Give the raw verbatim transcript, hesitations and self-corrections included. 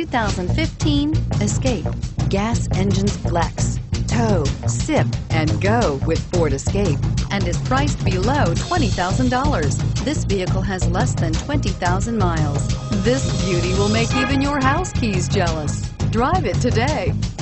two thousand fifteen Escape. Gas engines flex, tow, sip, and go with Ford Escape, and is priced below twenty thousand dollars. This vehicle has less than twenty thousand miles. This beauty will make even your house keys jealous. Drive it today.